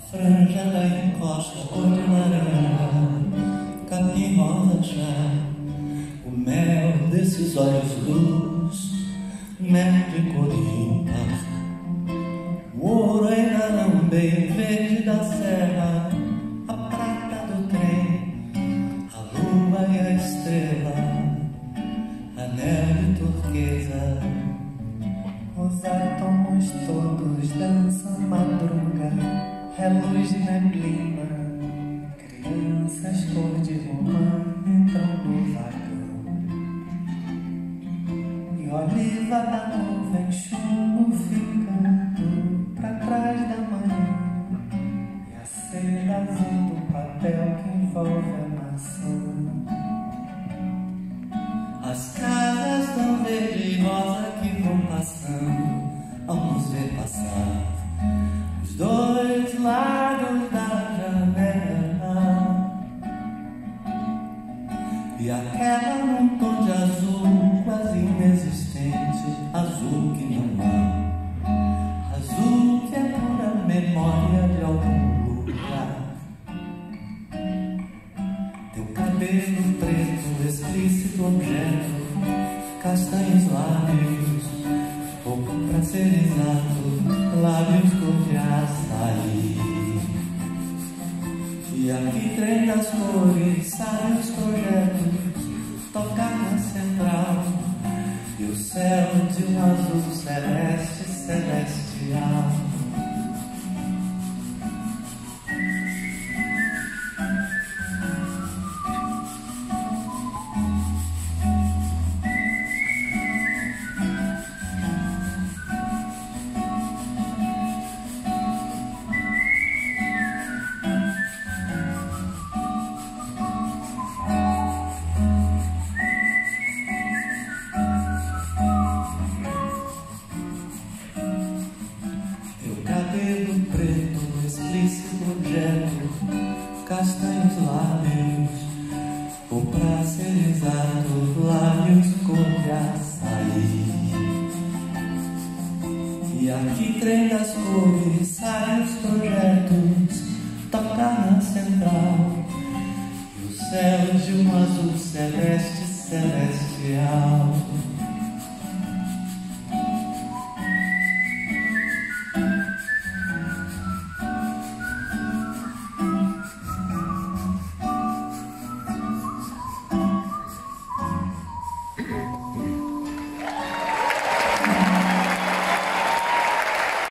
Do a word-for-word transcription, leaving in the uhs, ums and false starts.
franja da encosta, cor de laranja, capim rosa chá, o mel desses olhos luz, mel de cor ímpar. O ouro ainda não bem verde da serra, a prata do trem, a lua e a estrela, anel de turquesa. Os átomos todos dançam madruga, reluz de neblina, crianças cor de romã entram no vagão. E oliva da nuvem chumbo ficando pra trás da manhã, e a seda azul do papel que envolve a maçã. As casas tão verde e rosa que vão passando ao nos ver passar, os dois lados da janela, e aquela num tom de azul quase inexistente, azul que não há, azul que é pura memória de algum lugar. Teu cabelo preto, explícito objeto, castanhos lábios, pouco pra ser exato, lábios cor de açaí. E aqui trem das cores, saem os projetos, tocar na central, e o céu de um azul celeste, celestial. Cabelo preto, explícito objeto, castanhos lábios, ou pra ser exato, lábios cor de açaí. E aqui trem das cores, saem os projetos, tocar na central, e o céu de um azul celeste, celestial.